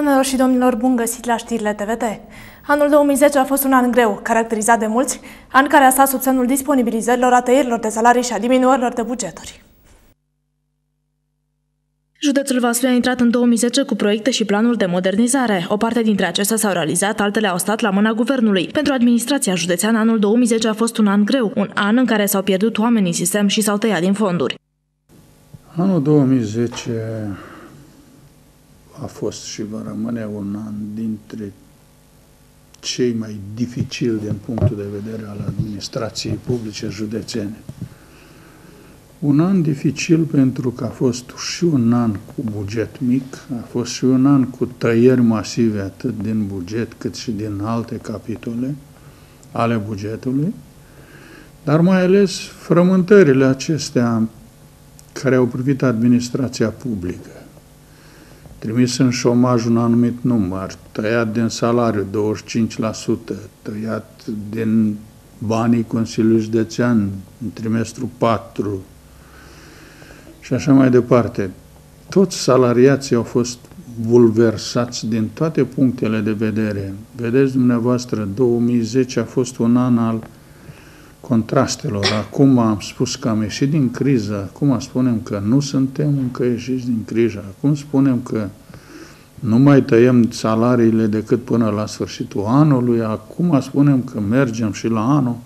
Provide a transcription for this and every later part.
Doamnelor și domnilor, bun găsit la știrile TVT! Anul 2010 a fost un an greu, caracterizat de mulți, an care a stat sub semnul disponibilizărilor, a tăierilor de salarii și a diminuărilor de bugeturi. Județul Vaslui a intrat în 2010 cu proiecte și planuri de modernizare. O parte dintre acestea s-au realizat, altele au stat la mâna guvernului. Pentru administrația județeană, anul 2010 a fost un an greu, un an în care s-au pierdut oameni în sistem și s-au tăiat din fonduri. Anul 2010 a fost și va rămâne un an dintre cei mai dificili din punctul de vedere al administrației publice județene. Un an dificil pentru că a fost și un an cu buget mic, a fost și un an cu tăieri masive atât din buget cât și din alte capitole ale bugetului, dar mai ales frământările acestea care au privit administrația publică. Trimis în șomaj un anumit număr, tăiat din salariu 25%, tăiat din banii Consiliului Județean în trimestrul 4 și așa mai departe. Toți salariații au fost bulversați din toate punctele de vedere. Vedeți dumneavoastră, 2010 a fost un an al contrastelor. Acum am spus că am ieșit din criză, acum spunem că nu suntem încă ieșiți din criză, acum spunem că nu mai tăiem salariile decât până la sfârșitul anului, acum spunem că mergem și la anul.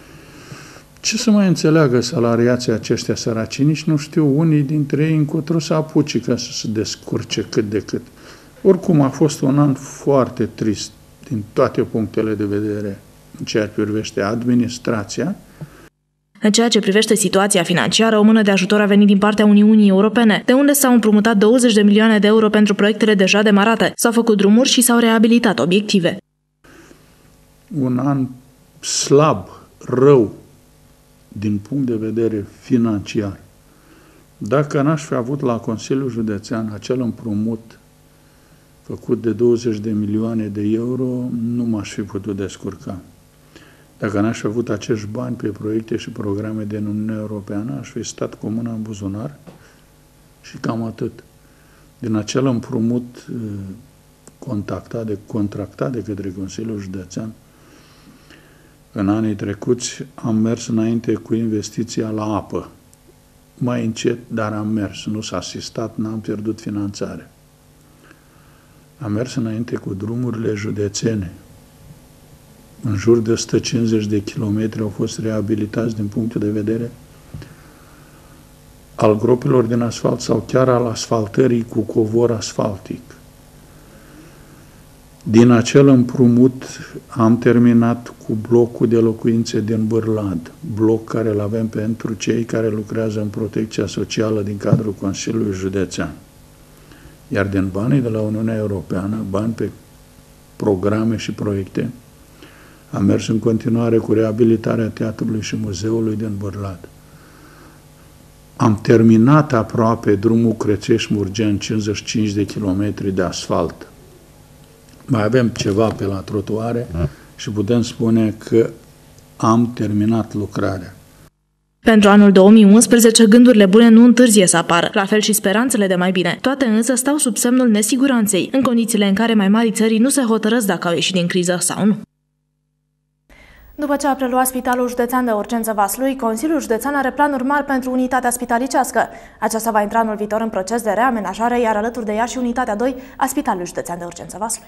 Ce să mai înțeleagă salariații aceștia săraci? Nici nu știu unii dintre ei încotro să apuce ca să se descurce cât de cât. Oricum a fost un an foarte trist din toate punctele de vedere în ceea ce privește administrația. În ceea ce privește situația financiară, o mână de ajutor a venit din partea Uniunii Europene, de unde s-au împrumutat 20 de milioane de euro pentru proiectele deja demarate, s-au făcut drumuri și s-au reabilitat obiective. Un an slab, rău, din punct de vedere financiar. Dacă n-aș fi avut la Consiliul Județean acel împrumut făcut de 20 de milioane de euro, nu m-aș fi putut descurca. Dacă n-aș fi avut acești bani pe proiecte și programe din Uniunea Europeană, aș fi stat cu mâna în buzunar și cam atât. Din acel împrumut contractat de către Consiliul Județean, în anii trecuți am mers înainte cu investiția la apă. Mai încet, dar am mers. Nu s-a asistat, n-am pierdut finanțare. Am mers înainte cu drumurile județene. În jur de 150 de kilometri au fost reabilitați din punctul de vedere al gropilor din asfalt sau chiar al asfaltării cu covor asfaltic. Din acel împrumut am terminat cu blocul de locuințe din Bârlad, bloc care îl avem pentru cei care lucrează în protecția socială din cadrul Consiliului Județean. Iar din banii de la Uniunea Europeană, bani pe programe și proiecte, am mers în continuare cu reabilitarea teatrului și muzeului din Bârlad. Am terminat aproape drumul Crețești-Murgean, 55 de kilometri de asfalt. Mai avem ceva pe la trotuare și putem spune că am terminat lucrarea. Pentru anul 2011, gândurile bune nu întârzie să apară, la fel și speranțele de mai bine. Toate însă stau sub semnul nesiguranței, în condițiile în care mai mari țării nu se hotărăsc dacă au ieșit din criză sau nu. După ce a preluat Spitalul Județean de Urgență Vaslui, Consiliul Județean are planuri mari pentru unitatea spitalicească. Aceasta va intra anul viitor în proces de reamenajare, iar alături de ea și unitatea 2 a Spitalului Județean de Urgență Vaslui.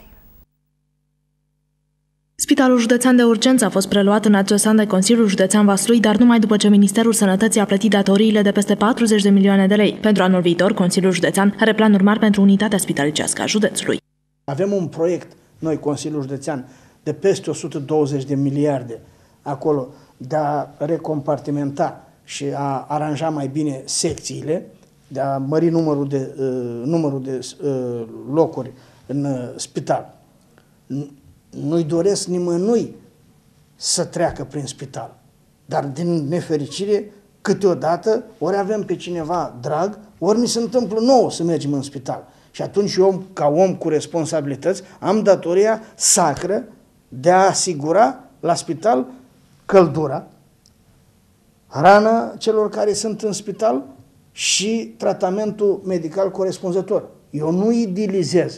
Spitalul Județean de Urgență a fost preluat în acest an de Consiliul Județean Vaslui, dar numai după ce Ministerul Sănătății a plătit datoriile de peste 40 de milioane de lei. Pentru anul viitor, Consiliul Județean are planuri mari pentru unitatea spitalicească a județului. Avem un proiect, noi, Consiliul Județean, de peste 120 de miliarde acolo, de a recompartimenta și a aranja mai bine secțiile, de a mări numărul de locuri în spital. Nu-i doresc nimănui să treacă prin spital, dar din nefericire, câteodată, ori avem pe cineva drag, ori mi se întâmplă nouă să mergem în spital. Și atunci eu, ca om cu responsabilități, am datoria sacră de a asigura la spital căldura, hrana celor care sunt în spital și tratamentul medical corespunzător. Eu nu idilizez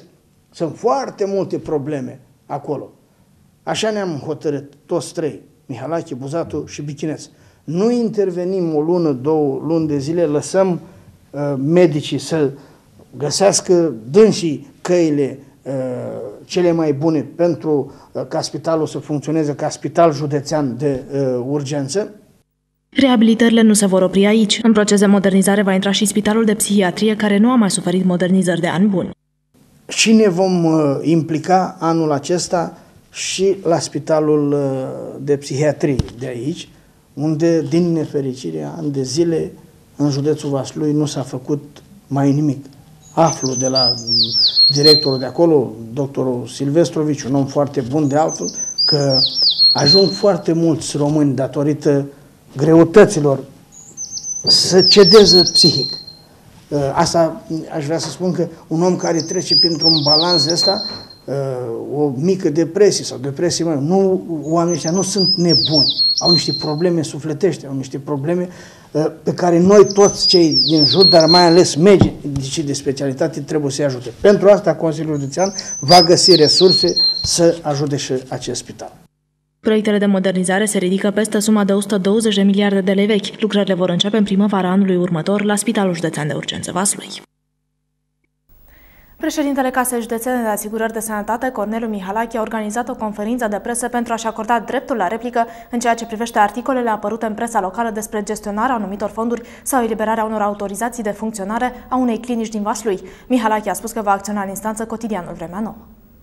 Sunt foarte multe probleme acolo. Așa ne-am hotărât toți trei, Mihalache, Buzatu și Bichineț. Nu intervenim o lună, 2 luni de zile, lăsăm medicii să găsească dânsii căile cele mai bune pentru ca spitalul să funcționeze ca spital județean de urgență. Reabilitările nu se vor opri aici. În proces de modernizare va intra și Spitalul de Psihiatrie, care nu a mai suferit modernizări de ani buni. Și ne vom implica anul acesta și la Spitalul de Psihiatrie de aici, unde, din nefericire, ani de zile, în județul Vaslui nu s-a făcut mai nimic. Aflu de la directorul de acolo, doctorul Silvestrovici, un om foarte bun de altfel, că ajung foarte mulți români datorită greutăților să cedeze psihic. Asta aș vrea să spun că un om care trece printr-un balans ăsta, o mică depresie sau depresie, oamenii ăștia nu sunt nebuni, au niște probleme sufletești, au niște probleme pe care noi toți cei din jur, dar mai ales medicii de specialitate, trebuie să-i ajute. Pentru asta Consiliul Județean va găsi resurse să ajute și acest spital. Proiectele de modernizare se ridică peste suma de 120 de miliarde de lei vechi. Lucrările vor începe în primăvara anului următor la Spitalul Județean de Urgență Vaslui. Președintele Casei Județene de Asigurări de Sănătate, Corneliu Mihalache, a organizat o conferință de presă pentru a-și acorda dreptul la replică în ceea ce privește articolele apărute în presa locală despre gestionarea anumitor fonduri sau eliberarea unor autorizații de funcționare a unei clinici din Vaslui. Mihalache a spus că va acționa în instanță cotidianul Vremea Nouă.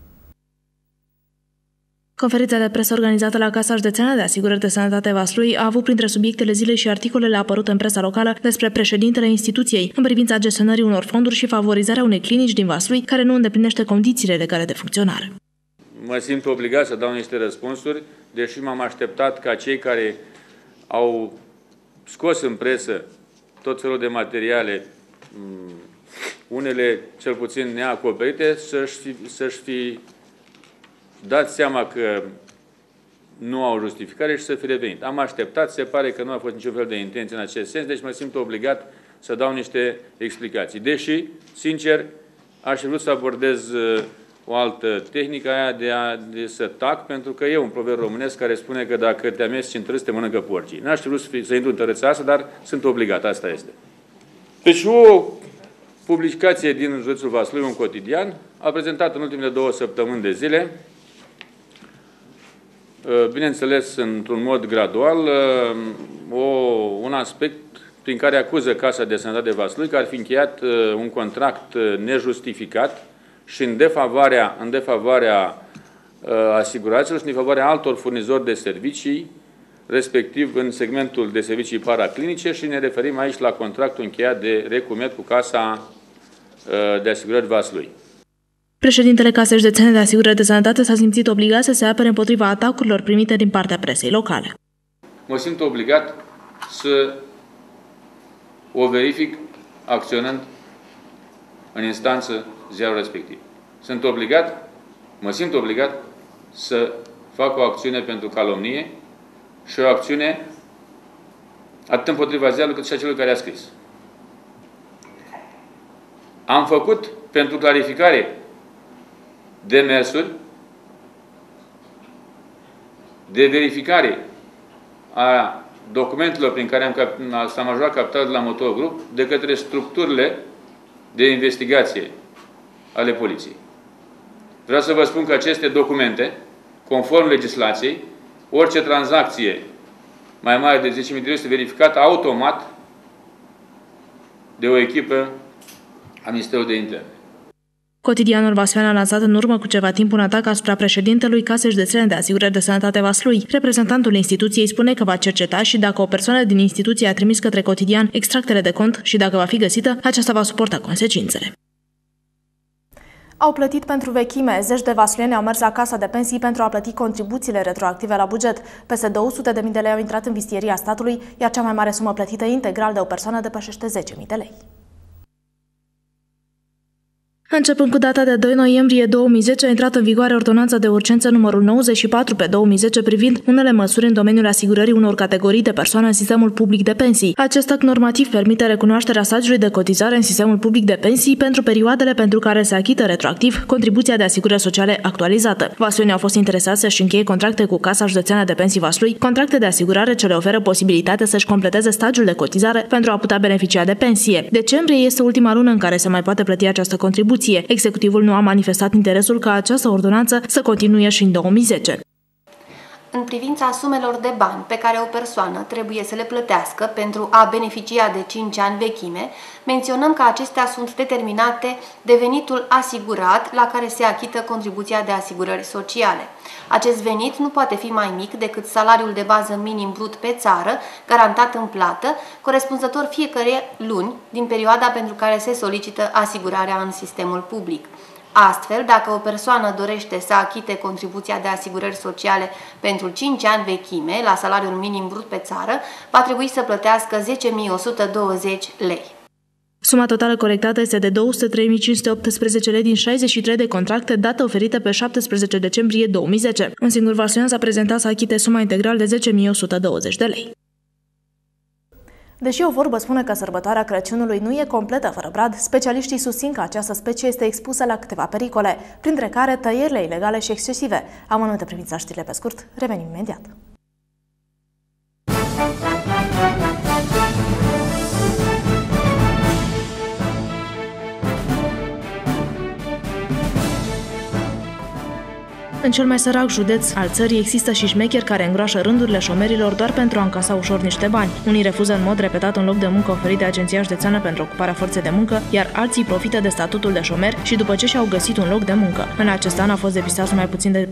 Conferința de presă organizată la Casa Județeană de Asigurări de Sănătate Vaslui a avut printre subiectele zilei și articolele apărute în presa locală despre președintele instituției în privința gestionării unor fonduri și favorizarea unei clinici din Vaslui care nu îndeplinește condițiile legale de funcționare. Mă simt obligat să dau niște răspunsuri, deși m-am așteptat ca cei care au scos în presă tot felul de materiale, unele cel puțin neacoperite, să-și fi dat seama că nu au justificare și să fi revenit. Am așteptat, se pare că nu a fost niciun fel de intenție în acest sens, deci mă simt obligat să dau niște explicații. Deși, sincer, aș fi vrut să abordez o altă tehnică, aia de să tac, pentru că e un proverb românesc care spune că dacă te amesteci în târâs, te mănâncă porcii. N-aș fi vrut să intru în tărâța asta, dar sunt obligat, asta este. Deci o publicație din județul Vaslui, un cotidian, a prezentat în ultimele 2 săptămâni de zile, bineînțeles, într-un mod gradual, un aspect prin care acuză Casa de Sănătate de Vaslui că ar fi încheiat un contract nejustificat și în defavoarea asiguraților și în defavoarea altor furnizori de servicii, respectiv în segmentul de servicii paraclinice, și ne referim aici la contractul încheiat de Recumet cu Casa de Asigurări Vaslui. Președintele Casei Județene de Asigurări de Sănătate s-a simțit obligat să se apere împotriva atacurilor primite din partea presei locale. Mă simt obligat să o verific acționând în instanță ziarul respectiv. Mă simt obligat să fac o acțiune pentru calomnie și o acțiune atât împotriva ziarului cât și a celui care a scris. Am făcut pentru clarificare demersuri de verificare a documentelor prin care s-a majorat capitalul de la Motovgrup de către structurile de investigație ale poliției. Vreau să vă spun că aceste documente, conform legislației, orice tranzacție mai mare de 10.000 de lei este verificată automat de o echipă a Ministerului de Interne. Cotidianul Vasluian a lansat în urmă cu ceva timp un atac asupra președintelui Casei Județene de Asigurări de Sănătate Vaslui. Reprezentantul instituției spune că va cerceta și dacă o persoană din instituție a trimis către cotidian extractele de cont și dacă va fi găsită, aceasta va suporta consecințele. Au plătit pentru vechime. Zeci de vasluieni au mers la Casa de Pensii pentru a plăti contribuțiile retroactive la buget. Peste 200.000 de lei au intrat în vistieria statului, iar cea mai mare sumă plătită integral de o persoană depășește 10.000 de lei. Începând cu data de 2 noiembrie 2010 a intrat în vigoare ordonanța de urgență numărul 94 pe 2010 privind unele măsuri în domeniul asigurării unor categorii de persoane în sistemul public de pensii. Acest act normativ permite recunoașterea stagiului de cotizare în sistemul public de pensii pentru perioadele pentru care se achită retroactiv contribuția de asigurări sociale actualizată. Vasluienii au fost interesați să-și încheie contracte cu Casa Județeană de Pensii Vaslui, contracte de asigurare ce le oferă posibilitatea să-și completeze stagiul de cotizare pentru a putea beneficia de pensie. Decembrie este ultima lună în care se mai poate plăti această contribuție. Executivul nu a manifestat interesul ca această ordonanță să continue și în 2010. În privința sumelor de bani pe care o persoană trebuie să le plătească pentru a beneficia de 5 ani vechime, menționăm că acestea sunt determinate de venitul asigurat la care se achită contribuția de asigurări sociale. Acest venit nu poate fi mai mic decât salariul de bază minim brut pe țară, garantat în plată, corespunzător fiecare luni din perioada pentru care se solicită asigurarea în sistemul public. Astfel, dacă o persoană dorește să achite contribuția de asigurări sociale pentru 5 ani vechime la salariul minim brut pe țară, va trebui să plătească 10.120 lei. Suma totală colectată este de 203.518 lei din 63 de contracte, dată oferită pe 17 decembrie 2010. Un singur vasluian s-a prezentat să achite suma integral de 10.120 de lei. Deși o vorbă spune că sărbătoarea Crăciunului nu e completă fără brad, specialiștii susțin că această specie este expusă la câteva pericole, printre care tăierile ilegale și excesive. Amănunte privința știrile pe scurt, revenim imediat. În cel mai sărac județ al țării există și șmecheri care îngroașă rândurile șomerilor doar pentru a încasa ușor niște bani. Unii refuză în mod repetat un loc de muncă oferit de Agenția Județeană pentru Ocuparea Forței de Muncă, iar alții profită de statutul de șomer și după ce și-au găsit un loc de muncă. În acest an au fost depistați mai puțin de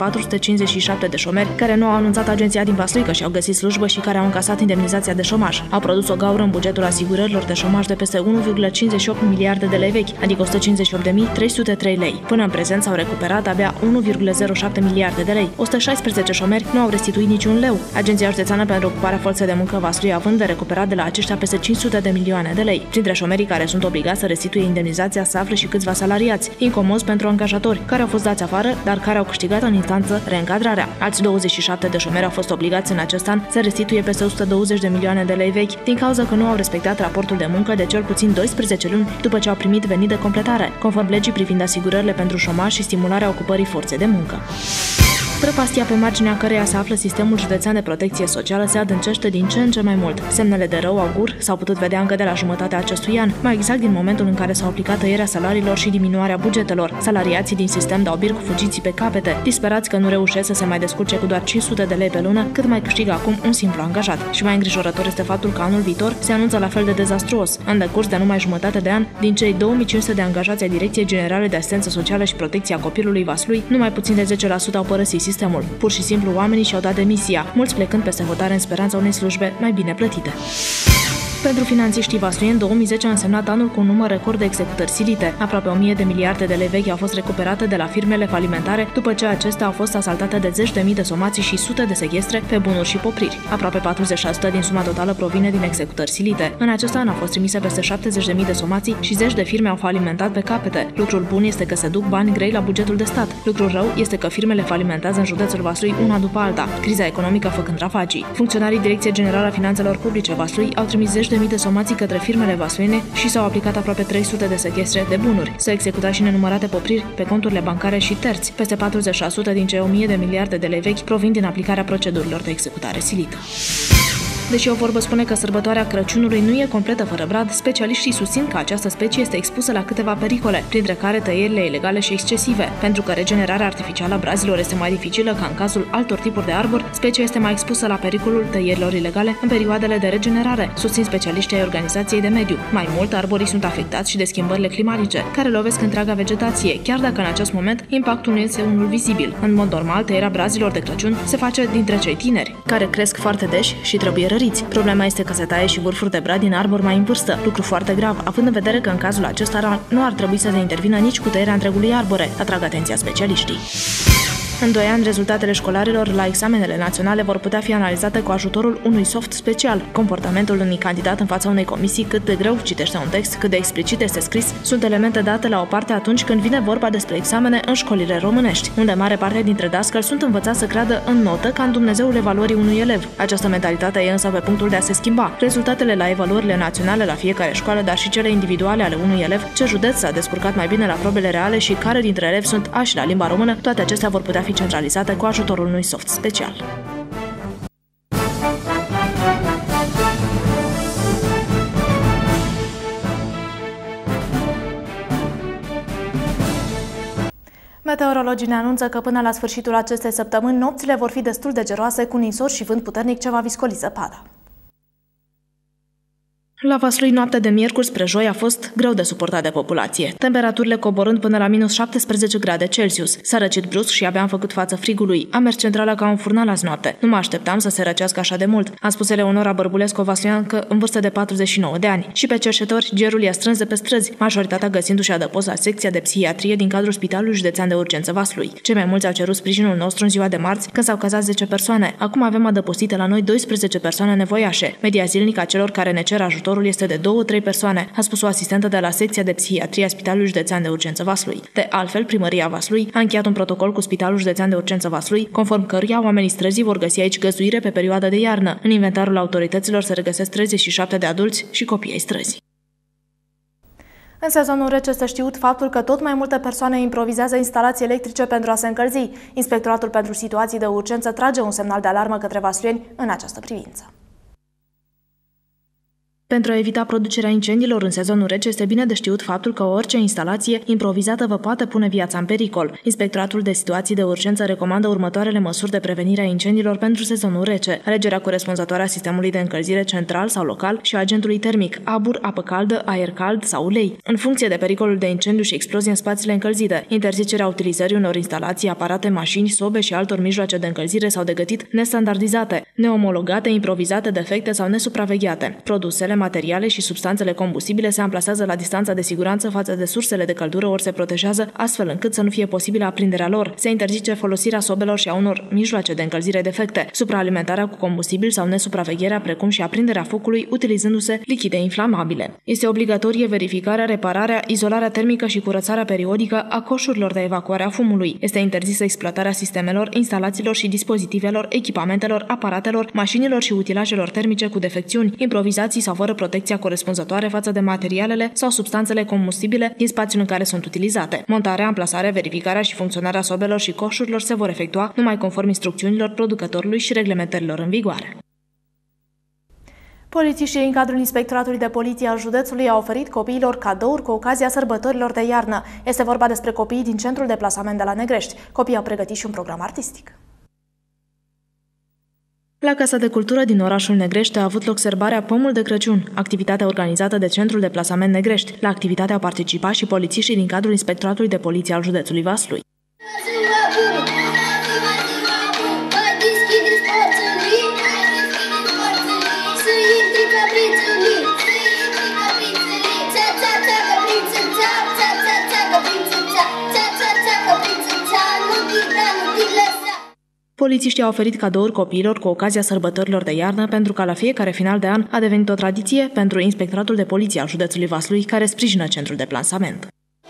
457 de șomeri care nu au anunțat agenția din Vaslui că și-au găsit slujbă și care au încasat indemnizația de șomaj. Au produs o gaură în bugetul asigurărilor de șomaj de peste 1,58 miliarde de lei vechi, adică 158.303 lei. Până în prezent s-au recuperat abia 1,07 miliarde de lei. 116 șomeri nu au restituit niciun leu. Agenția Județeană pentru Ocuparea Forței de Muncă Vaslui având de recuperat de la aceștia peste 500 de milioane de lei. Printre șomerii care sunt obligați să restituie indemnizația se află și câțiva salariați, incomozi pentru angajatori, care au fost dați afară, dar care au câștigat în instanță reîncadrarea. Alți 27 de șomeri au fost obligați în acest an să restituie peste 120 de milioane de lei vechi, din cauza că nu au respectat raportul de muncă de cel puțin 12 luni după ce au primit venit de completare, conform legii privind asigurările pentru șomaj și stimularea ocupării forței de muncă. Prăpastia pe marginea căreia se află sistemul județean de protecție socială se adâncește din ce în ce mai mult. Semnele de rău augur s-au putut vedea încă de la jumătatea acestui an, mai exact din momentul în care s-au aplicat tăierea salariilor și diminuarea bugetelor. Salariații din sistem dau bir cu fugiții pe capete, disperați că nu reușesc să se mai descurce cu doar 500 de lei pe lună, cât mai câștigă acum un simplu angajat. Și mai îngrijorător este faptul că anul viitor se anunță la fel de dezastruos. În decurs de numai jumătate de an, din cei 2500 de angajați ai Direcției Generale de Asistență Socială și Protecția Copilului Vaslui, numai puțin de 10% au părăsit sistemul. Pur și simplu oamenii și-au dat demisia, mulți plecând peste hotare în speranța unei slujbe mai bine plătite. Pentru finanțiștii vasluieni, 2010 a însemnat anul cu un număr record de executări silite. Aproape 1000 de miliarde de lei vechi au fost recuperate de la firmele falimentare după ce acestea au fost asaltate de zeci de mii de somații și sute de sechestre pe bunuri și popriri. Aproape 40% din suma totală provine din executări silite. În acest an au fost trimise peste 70.000 de somații și zeci de firme au falimentat pe capete. Lucrul bun este că se duc bani grei la bugetul de stat. Lucrul rău este că firmele falimentează în județul Vaslui una după alta, criza economică făcând ravagii. Funcționarii Direcției Generale a Finanțelor Publice Vaslui au trimis zeci de mii de somații către firmele vasluiene și s-au aplicat aproape 300 de sechestre de bunuri. S-au executat și nenumărate popriri pe conturile bancare și terți. Peste 40% din cei 1000 de miliarde de lei vechi provin din aplicarea procedurilor de executare silită. Deși o vorbă spune că sărbătoarea Crăciunului nu e completă fără brad, specialiștii susțin că această specie este expusă la câteva pericole, printre care tăierile ilegale și excesive. Pentru că regenerarea artificială a brazilor este mai dificilă ca în cazul altor tipuri de arbori, specia este mai expusă la pericolul tăierilor ilegale în perioadele de regenerare, susțin specialiștii ai Organizației de Mediu. Mai mult, arborii sunt afectați și de schimbările climatice, care lovesc întreaga vegetație, chiar dacă în acest moment impactul nu este unul vizibil. În mod normal, tăierea brazilor de Crăciun se face dintre cei tineri, care cresc foarte deși și trebuie răriți. Problema este că se taie și vârfuri de brad din arbori mai în vârstă, lucru foarte grav, având în vedere că în cazul acesta nu ar trebui să se intervină nici cu tăierea întregului arbore, atrag atenția specialiștii. În 2 ani, rezultatele școlarilor la examenele naționale vor putea fi analizate cu ajutorul unui soft special. Comportamentul unui candidat în fața unei comisii, cât de greu citește un text, cât de explicit este scris, sunt elemente date la o parte atunci când vine vorba despre examene în școlile românești, unde mare parte dintre dascăli sunt învățați să creadă în notă ca în Dumnezeul evaluării unui elev. Această mentalitate e însă pe punctul de a se schimba. Rezultatele la evaluările naționale la fiecare școală, dar și cele individuale ale unui elev, ce județ s-a descurcat mai bine la probele reale și care dintre elevi sunt ași la limba română, toate acestea vor putea fi centralizate cu ajutorul unui soft special. Meteorologii ne anunță că până la sfârșitul acestei săptămâni nopțile vor fi destul de geroase, cu ninsori și vânt puternic ce va viscoli zăpada. La Vaslui, noaptea de miercuri spre joi a fost greu de suportat de populație, temperaturile coborând până la minus 17 grade Celsius. S-a răcit brusc și abia am făcut față frigului. Am mers centrala ca un furnal azi noapte. Nu mă așteptam să se răcească așa de mult, a spus Eleonora Bărbulescu, o vasluiancă în vârstă de 49 de ani. Și pe cerșetori, gerul i-a strâns de pe străzi, majoritatea găsindu-și adăpost la secția de psihiatrie din cadrul Spitalului Județean de Urgență Vaslui. Cei mai mulți au cerut sprijinul nostru în ziua de marți, când s-au cazat 10 persoane. Acum avem adăpostite la noi 12 persoane nevoiașe. Media zilnică a celor care ne cer ajutorul este de 2-3 persoane, a spus o asistentă de la secția de psihiatrie a Spitalului Județean de Urgență Vaslui. De altfel, primăria Vaslui a încheiat un protocol cu Spitalul Județean de Urgență Vaslui, conform căruia oamenii străzii vor găsi aici găzduire pe perioada de iarnă. În inventarul autorităților se regăsesc 37 de adulți și copii ai străzii. În sezonul rece este știut faptul că tot mai multe persoane improvizează instalații electrice pentru a se încălzi. Inspectoratul pentru situații de urgență trage un semnal de alarmă către vasluieni în această privință. Pentru a evita producerea incendiilor în sezonul rece, este bine de știut faptul că orice instalație improvizată vă poate pune viața în pericol. Inspectoratul de situații de urgență recomandă următoarele măsuri de prevenire a incendiilor pentru sezonul rece: alegerea corespunzătoare a sistemului de încălzire central sau local și a agentului termic, abur, apă caldă, aer cald sau ulei, în funcție de pericolul de incendiu și explozie în spațiile încălzite, interzicerea utilizării unor instalații, aparate, mașini, sobe și altor mijloace de încălzire sau de gătit nestandardizate, neomologate, improvizate, defecte sau nesupravegheate. Produsele, materiale și substanțele combustibile se amplasează la distanța de siguranță față de sursele de căldură ori se protejează astfel încât să nu fie posibilă aprinderea lor. Se interzice folosirea sobelor și a unor mijloace de încălzire defecte, supraalimentarea cu combustibil sau nesupravegherea, precum și aprinderea focului utilizându-se lichide inflamabile. Este obligatorie verificarea, repararea, izolarea termică și curățarea periodică a coșurilor de evacuare a fumului. Este interzisă exploatarea sistemelor, instalațiilor și dispozitivelor, echipamentelor, aparatelor, mașinilor și utilajelor termice cu defecțiuni, improvizații sau fără protecția corespunzătoare față de materialele sau substanțele combustibile din spațiul în care sunt utilizate. Montarea, amplasarea, verificarea și funcționarea sobelor și coșurilor se vor efectua numai conform instrucțiunilor producătorului și reglementărilor în vigoare. Polițiștii în cadrul Inspectoratului de Poliție al județului au oferit copiilor cadouri cu ocazia sărbătorilor de iarnă. Este vorba despre copiii din centrul de plasament de la Negrești. Copiii au pregătit și un program artistic. La Casa de Cultură din orașul Negrești a avut loc sărbarea Pomul de Crăciun, activitatea organizată de Centrul de Plasament Negrești. La activitate au participat și polițiștii din cadrul Inspectoratului de Poliție al județului Vaslui. Polițiștii au oferit cadouri copiilor cu ocazia sărbătorilor de iarnă pentru ca la fiecare final de an a devenit o tradiție pentru Inspectoratul de Poliție al județului Vaslui, care sprijină centrul de plasament.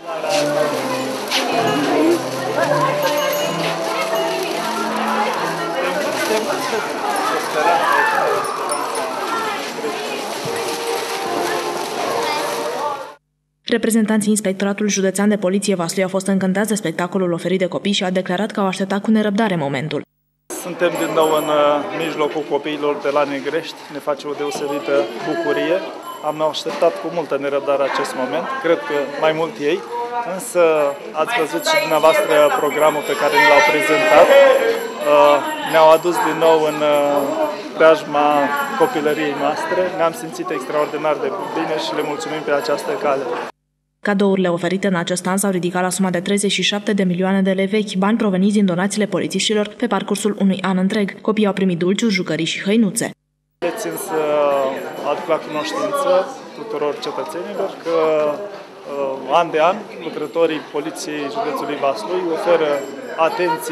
Reprezentanții Inspectoratului Județean de Poliție Vaslui au fost încântați de spectacolul oferit de copii și au declarat că au așteptat cu nerăbdare momentul. Suntem din nou în mijlocul copiilor de la Negrești, ne face o deosebită bucurie. Am așteptat cu multă nerăbdare acest moment, cred că mai mult ei, însă ați văzut și dumneavoastră programul pe care ne l-au prezentat. Ne-au adus din nou în preajma copilăriei noastre, ne-am simțit extraordinar de bine și le mulțumim pe această cale. Cadourile oferite în acest an s-au ridicat la suma de 37 de milioane de lei vechi, bani proveniți din donațiile polițiștilor pe parcursul unui an întreg. Copiii au primit dulciuri, jucării și hăinuțe. Țin să aduc la cunoștință tuturor cetățenilor că an de an lucrătorii Poliției Județului Vaslui oferă atenții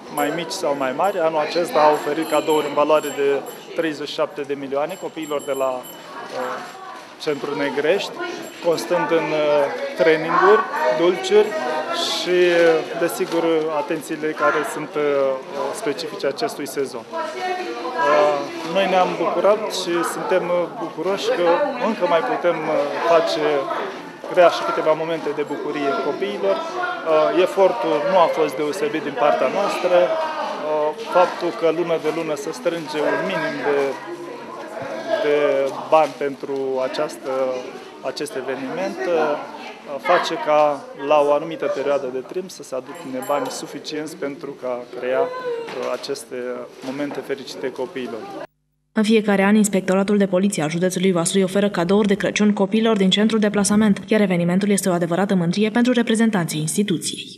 mai mici sau mai mari. Anul acesta a oferit cadouri în valoare de 37 de milioane copiilor de la Centrul Negrești, constând în traininguri, dulciuri și, desigur, atențiile care sunt specifice acestui sezon. Noi ne-am bucurat și suntem bucuroși că încă mai putem crea și câteva momente de bucurie copiilor. Efortul nu a fost deosebit din partea noastră. Faptul că lună de lună se strânge un minim de bani pentru acest eveniment face ca la o anumită perioadă de timp să se adune bani suficienți pentru a crea aceste momente fericite copiilor. În fiecare an, Inspectoratul de Poliție al județului Vaslui oferă cadouri de Crăciun copiilor din centrul de plasament, iar evenimentul este o adevărată mândrie pentru reprezentanții instituției.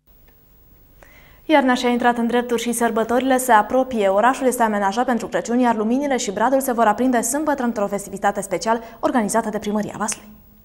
Iarna și-a intrat în drepturi și sărbătorile se apropie. Orașul este amenajat pentru Crăciun, iar luminile și bradul se vor aprinde sâmbătă într-o festivitate specială organizată de Primăria Vaslui.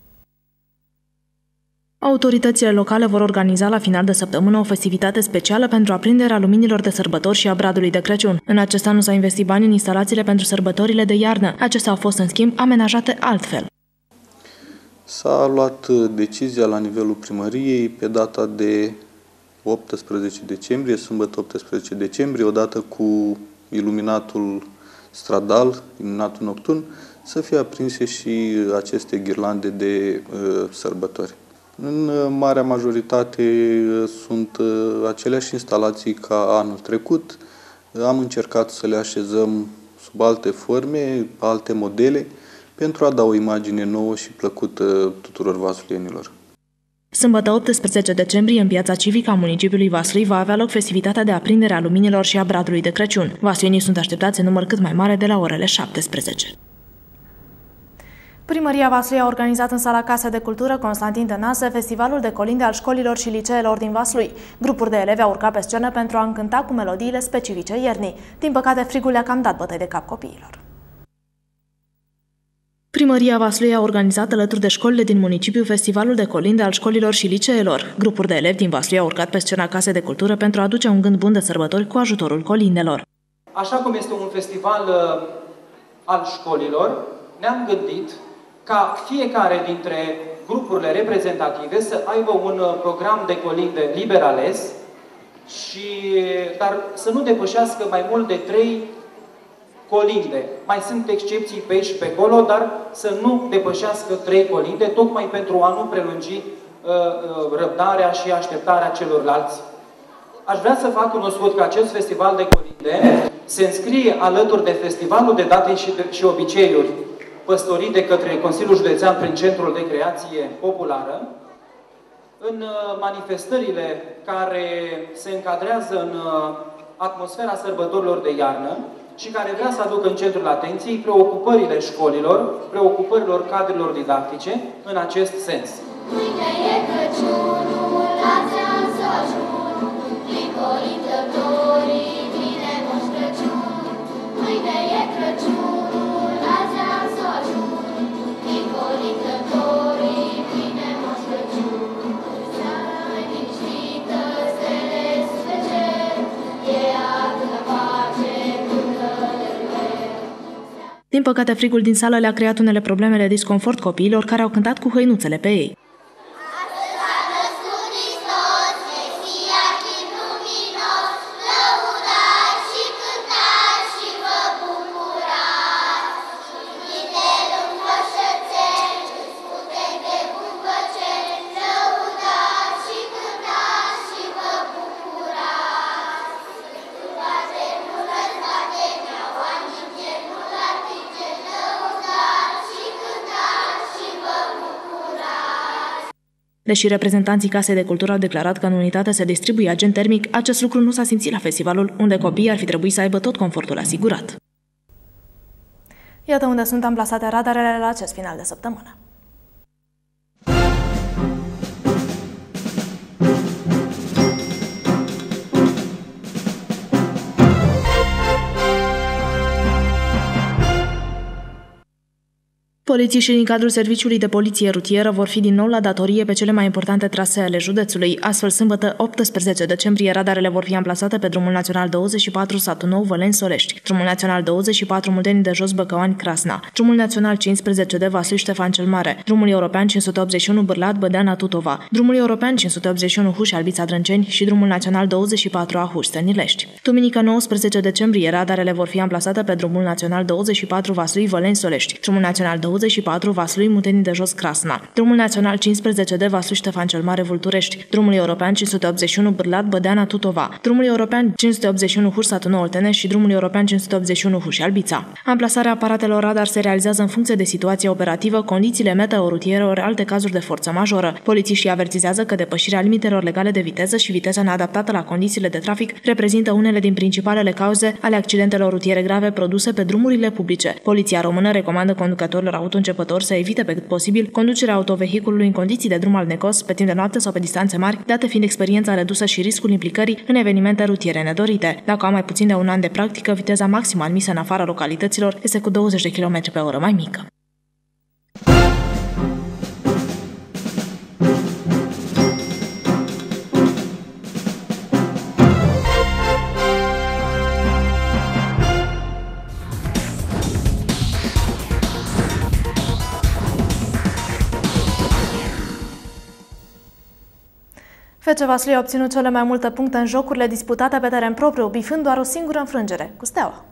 Autoritățile locale vor organiza la final de săptămână o festivitate specială pentru aprinderea luminilor de sărbători și a bradului de Crăciun. În acest an nu s-a investit bani în instalațiile pentru sărbătorile de iarnă. Acestea au fost, în schimb, amenajate altfel. S-a luat decizia la nivelul primăriei pe data de 18 decembrie, sâmbătă 18 decembrie, odată cu iluminatul stradal, iluminatul nocturn, să fie aprinse și aceste ghirlande de sărbători. În marea majoritate sunt aceleași instalații ca anul trecut. Am încercat să le așezăm sub alte forme, alte modele, pentru a da o imagine nouă și plăcută tuturor vasluienilor. Sâmbătă 18 decembrie, în piața civică a municipiului Vaslui, va avea loc festivitatea de aprindere a luminilor și a bradului de Crăciun. Vasluienii sunt așteptați în număr cât mai mare de la orele 17. Primăria Vaslui a organizat în sala Casei de Cultură Constantin Tănase festivalul de colinde al școlilor și liceelor din Vaslui. Grupuri de elevi au urcat pe scenă pentru a încânta cu melodiile specifice iernii. Din păcate, frigul le-a cam dat bătăi de cap copiilor. Primăria Vaslui a organizat alături de școlile din municipiu festivalul de colinde al școlilor și liceelor. Grupuri de elevi din Vaslui au urcat pe scena Casei de Cultură pentru a aduce un gând bun de sărbători cu ajutorul colindelor. Așa cum este un festival al școlilor, ne-am gândit ca fiecare dintre grupurile reprezentative să aibă un program de colinde liber ales, dar să nu depășească mai mult de 3 colinde. Mai sunt excepții pe aici și pe acolo, dar să nu depășească 3 colinde, tocmai pentru a nu prelungi răbdarea și așteptarea celorlalți. Aș vrea să fac cunoscut că acest festival de colinde se înscrie alături de festivalul de date și obiceiuri păstorit de către Consiliul Județean prin Centrul de Creație Populară, în manifestările care se încadrează în atmosfera sărbătorilor de iarnă și care vrea să aducă în centrul atenției preocupările școlilor, preocupărilor cadrelor didactice în acest sens. Mâine e Crăciunul, azi-am să ajung, din colindătorii vine Moș Crăciun. Mâine e Crăciunul, azi-am să ajung, din colindătorii vine Moș Crăciun. Seara liniștită, stele sus pe cer, e atâta pace până de rer. Din păcate, frigul din sală le-a creat unele probleme de disconfort copiilor care au cântat cu hăinuțele pe ei. Deși reprezentanții Casei de Cultură au declarat că în unitate se distribuie agent termic, acest lucru nu s-a simțit la festivalul, unde copiii ar fi trebuit să aibă tot confortul asigurat. Iată unde sunt amplasate radarele la acest final de săptămână. Polițiștii din cadrul Serviciului de Poliție Rutieră vor fi din nou la datorie pe cele mai importante trasee ale județului. Astfel, sâmbătă 18 decembrie, radarele vor fi amplasate pe drumul național 24 Satu Nou Văleni-Solești, drumul național 24 Munteni de Jos Băcăani-Crasna, drumul național 15 de Vaslui Ștefan cel Mare, drumul european 581 Bârlat Bădeana Tutova, drumul european 581 Huș Albița Drânceni și drumul național 24 Ahuș Stănilești. Duminică 19 decembrie, radarele vor fi amplasate pe drumul național 24 Vaslui Văleni-Solești, drumul național 24 Vaslui Munteni de Jos Crasna, drumul național 15 de Vaslui Ștefan cel Mare Vulturești, drumul european 581 Bârlat Bădeana Tutova, drumul european 581 Huș Satu Nou Oltene și drumul european 581 Huș Albița. Amplasarea aparatelor radar se realizează în funcție de situația operativă, condițiile meteo-rutiere ori alte cazuri de forță majoră. Polițiștii avertizează că depășirea limitelor legale de viteză și viteza neadaptată la condițiile de trafic reprezintă unele din principalele cauze ale accidentelor rutiere grave produse pe drumurile publice. Poliția română recomandă conducătorilor autoîncepători să evite pe cât posibil conducerea autovehiculului în condiții de drum alnecos, pe timp de noapte sau pe distanțe mari, date fiind experiența redusă și riscul implicării în evenimente rutiere nedorite. Dacă au mai puțin de un an de practică, viteza maximă admisă în afara localităților este cu 20 de km pe oră mai mică. FC Vaslui a obținut cele mai multe puncte în jocurile disputate pe teren propriu, bifând doar o singură înfrângere, cu Steaua.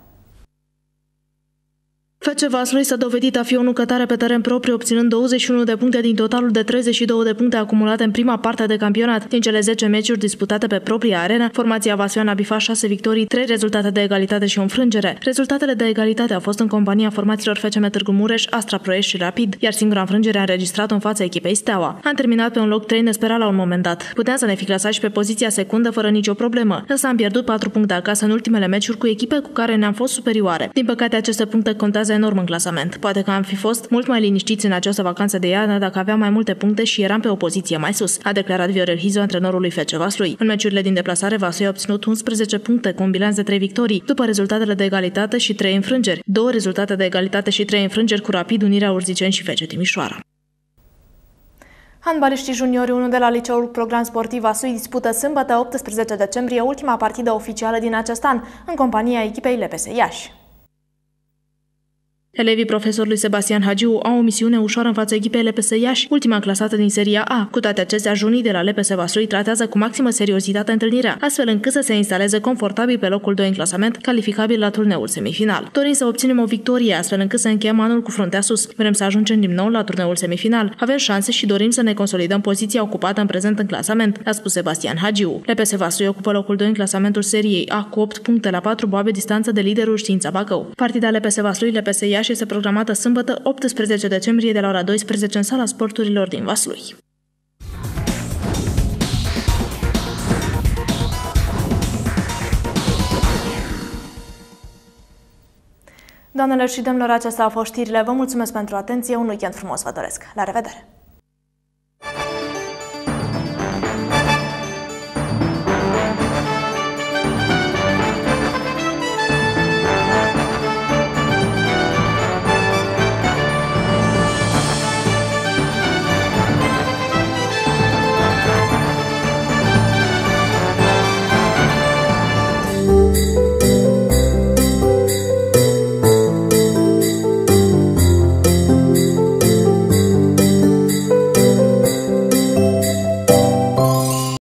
FC Vaslui s-a dovedit a fi o nucătare pe teren propriu, obținând 21 de puncte din totalul de 32 de puncte acumulate în prima parte de campionat. Din cele 10 meciuri disputate pe propria arenă, formația vasluiană a bifat 6 victorii, 3 rezultate de egalitate și o înfrângere. Rezultatele de egalitate au fost în compania formațiilor FCM Târgu Mureș, Astra Ploiești și Rapid, iar singura înfrângere a înregistrat-o în fața echipei Steaua. Am terminat pe un loc 3 nesperat la un moment dat. Puteam să ne fi clasat și pe poziția secundă fără nicio problemă, însă am pierdut 4 puncte acasă în ultimele meciuri cu echipe cu care ne-am fost superioare. Din păcate, aceste puncte contează enorm în clasament. Poate că am fi fost mult mai liniștiți în această vacanță de iarnă dacă aveam mai multe puncte și eram pe o poziție mai sus, a declarat Viorel Hizu, antrenorul lui FC Vaslui. În meciurile din deplasare, Vaslui a obținut 11 puncte cu un bilanț de 3 victorii, după rezultatele de egalitate și 3 înfrângeri. 2 rezultate de egalitate și 3 înfrângeri cu Rapid, Unirea Urziceni și FC Timișoara. Handbaliștii juniori 1 de la Liceul Program Sportiv Vaslui dispută sâmbătă 18 decembrie ultima partidă oficială din acest an, în compania echipei LPS Iași. Elevii profesorului Sebastian Hagiu au o misiune ușoară în fața echipei LPS Iași, ultima clasată din seria A. Cu toate acestea, junii de la LPS Vaslui tratează cu maximă seriozitate întâlnirea, astfel încât să se instaleze confortabil pe locul 2 în clasament, calificabil la turneul semifinal. Dorim să obținem o victorie, astfel încât să încheiem anul cu fruntea sus. Vrem să ajungem din nou la turneul semifinal. Avem șanse și dorim să ne consolidăm poziția ocupată în prezent în clasament, a spus Sebastian Hagiu. LPS Vaslui ocupă locul 2 în clasamentul seriei A cu 8 puncte la 4 boabe distanță de liderul Știința Bacău. Partida LPS Vaslui LPS Iași este programată sâmbătă 18 decembrie de la ora 12 în sala sporturilor din Vaslui. Doamnelor și domnilor, acestea au fost știrile. Vă mulțumesc pentru atenție. Un weekend frumos vă doresc. La revedere!